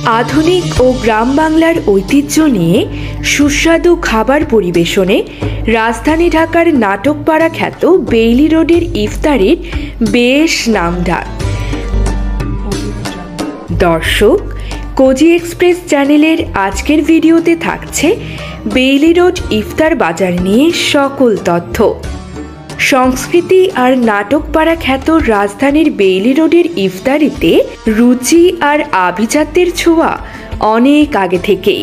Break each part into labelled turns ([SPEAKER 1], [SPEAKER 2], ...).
[SPEAKER 1] আধুনিক ও গ্রাম বাংলার ঐতিহ্য নিয়ে সুস্বাদু খাবার পরিবেশনে রাজধানী ঢাকার নাটকপাড়া খ্যাত বেইলি রোডের ইফতারের বেশ নামডাক। দর্শক, কোজি এক্সপ্রেস চ্যানেলের আজকের ভিডিওতে থাকছে বেইলি রোড ইফতার বাজার নিয়ে সকল তথ্য। সংস্কৃতি আর নাটকপাড়া খ্যাত রাজধানীর বেইলি রোডের ইফতারিতে রুচি আর আভিজাত্যের ছোঁয়া অনেক আগে থেকেই।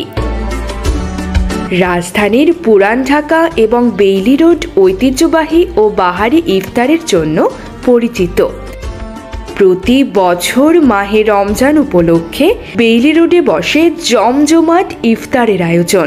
[SPEAKER 1] রাজধানীর পুরান ঢাকা এবং বেইলি রোড ঐতিহ্যবাহী ও বাহারি ইফতারের জন্য পরিচিত। প্রতি বছর মাহে রমজান উপলক্ষে বেইলি রোডে বসে জমজমাট ইফতারের আয়োজন।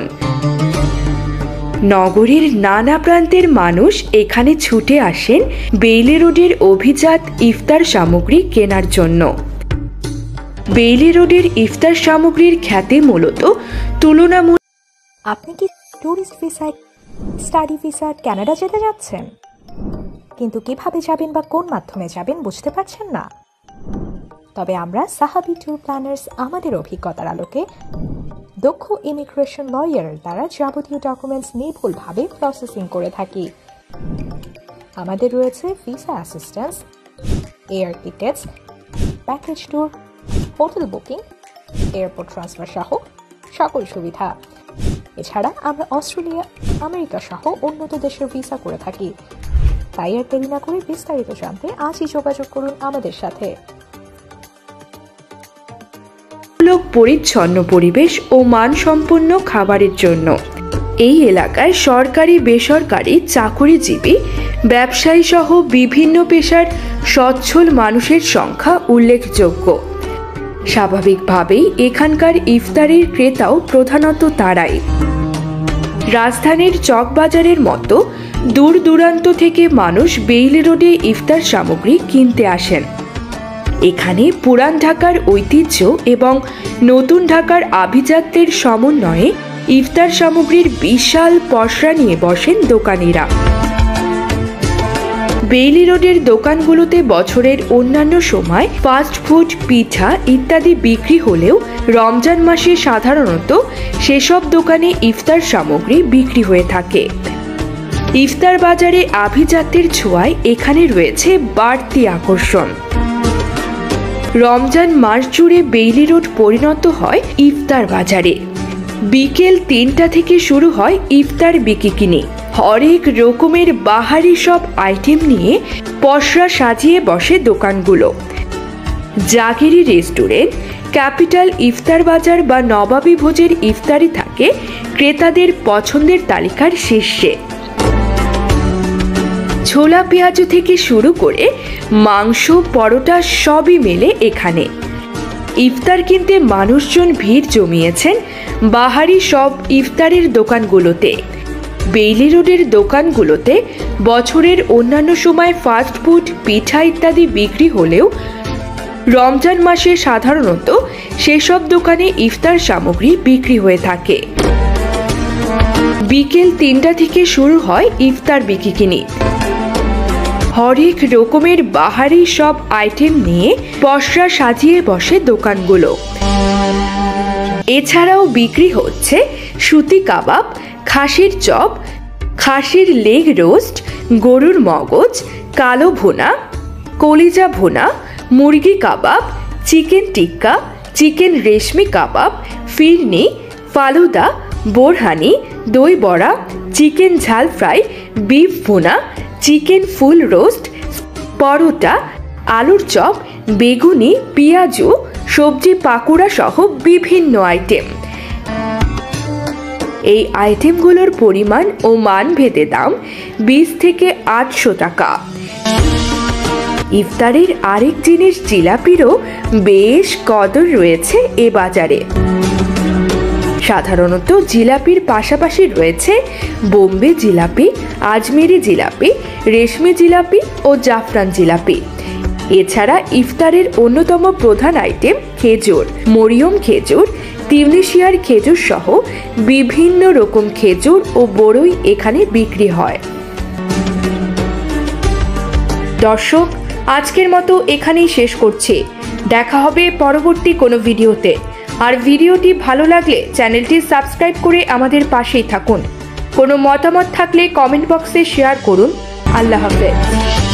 [SPEAKER 1] নগরীর নানা প্রান্তের মানুষ এখানে ছুটে আসেন বেইলি রোডের অভিজাত ইফতার সামগ্রী কেনার জন্য। বেইলি রোডের ইফতার সামগ্রীর খ্যাতি মূলত তুলনামূলক।
[SPEAKER 2] আপনি কি ট্যুরিস্ট ভিসায়, স্টাডি ভিসায় কানাডা যেতে যাচ্ছেন, কিন্তু কিভাবে যাবেন বা কোন মাধ্যমে যাবেন বুঝতে পারছেন না? তবে আমরা সাহাবি ট্যুর প্ল্যানার্স আমাদের অভিজ্ঞতার আলোকে দক্ষ ইমিগ্রেশন লয়ারের দ্বারা যাবতীয় ডকুমেন্টস নির্ভুলভাবে প্রসেসিং করে থাকি। আমাদের রয়েছে visa assistance, air tickets, package tour, hotel booking, airport transfer সহ সকল সুবিধা। এছাড়া আমরা অস্ট্রেলিয়া, আমেরিকা সহ উন্নত দেশের ভিসা করে থাকি। তাই আর দেরি না করে বিস্তারিত জানতে আজই যোগাযোগ করুন আমাদের সাথে।
[SPEAKER 1] পরিচ্ছন্ন পরিবেশ ও মানসম্পন্ন খাবারের জন্য এই এলাকায় সরকারি, বেসরকারি, চাকুরিজীবী, ব্যবসায়ী সহ বিভিন্ন পেশার সচ্ছল মানুষের সংখ্যা উল্লেখযোগ্য। স্বাভাবিকভাবেই এখানকার ইফতারের ক্রেতাও প্রধানত তারাই। রাজধানীর চকবাজারের মতো দূর দূরান্ত থেকে মানুষ বেইলি রোডে ইফতার সামগ্রী কিনতে আসেন। এখানে পুরান ঢাকার ঐতিহ্য এবং নতুন ঢাকার আভিজাত্যের সমন্বয়ে ইফতার সামগ্রীর বিশাল পসরা নিয়ে বসেন দোকানিরা। বেইলি রোডের দোকানগুলোতে বছরের অন্যান্য সময় ফাস্ট ফুড, পিঠা ইত্যাদি বিক্রি হলেও রমজান মাসে সাধারণত সেসব দোকানে ইফতার সামগ্রী বিক্রি হয়ে থাকে। ইফতার বাজারে আভিজাত্যের ছোঁয়ায় এখানে রয়েছে বাড়তি আকর্ষণ। রমজান মাস জুড়ে বেইলি রোড পরিণত হয় ইফতার বাজারে। বিকেল 3টা থেকে শুরু হয় ইফতার বিকিকিনি। হরেক রকমের বাহারি সব আইটেম নিয়ে পসরা সাজিয়ে বসে দোকানগুলো। জাগিরি রেস্টুরেন্ট, ক্যাপিটাল ইফতার বাজার বা নবাবী ভোজের ইফতারি থাকে ক্রেতাদের পছন্দের তালিকার শীর্ষে। ছোলা পেঁয়াজু থেকে শুরু করে মাংস, পরোটা সবই মেলে এখানে। ইফতার কিনতে মানুষজন ভিড় জমিয়েছেন বাহারি সব ইফতারের দোকানগুলোতে। বেইলি রোডের দোকানগুলোতে বছরের অন্যান্য সময় ফাস্ট ফুড, পিঠা ইত্যাদি বিক্রি হলেও রমজান মাসে সাধারণত সেসব দোকানে ইফতার সামগ্রী বিক্রি হয়ে থাকে। বিকেল 3টা থেকে শুরু হয় ইফতার বিকিকিনি। হরেক রকমের বাহারি সব আইটেম নিয়ে পসরা সাজিয়ে বসে দোকানগুলো। এছাড়াও বিক্রি হচ্ছে সুতি কাবাব, খাসির চপ, খাসির লেগ রোস্ট, গরুর মগজ, কালো ভুনা, কলিজা ভুনা, মুরগি কাবাব, চিকেন টিক্কা, চিকেন রেশমি কাবাব, ফিরনি, ফালুদা, বোরহানি, দই বড়া, চিকেন ঝাল fry, beef bhuna, chicken full roast, paratha, আলুর চপ, বেগুনি, পেঁয়াজু, সবজি পাকুড়া সহ বিভিন্ন আইটেম। এই আইটেমগুলোর পরিমাণ ও মান ভেদে দাম 20 থেকে 800 টাকা। ইফতারের আরেক জিনিস জিলাপিরও বেশ কদর রয়েছে এ বাজারে। সাধারণত জিলাপির পাশাপাশি রয়েছে বোম্বে জিলাপি, আজমেরি জিলাপি, রেশমি জিলাপি ও জাফরান জিলাপি। এছাড়া ইফতারের অন্যতম প্রধান আইটেম খেজুর, মরিয়ম খেজুর, তিউনিশিয়ার খেজুর সহ বিভিন্ন রকম খেজুর ও বড়ই এখানে বিক্রি হয়। দর্শক, আজকের মতো এখানেই শেষ করছি। দেখা হবে পরবর্তী কোনো ভিডিওতে। আর ভিডিওটি ভালো লাগলে চ্যানেলটি সাবস্ক্রাইব করে আমাদের পাশেই থাকুন। কোনো মতামত থাকলে কমেন্ট বক্সে শেয়ার করুন। আল্লাহ হাফেজ।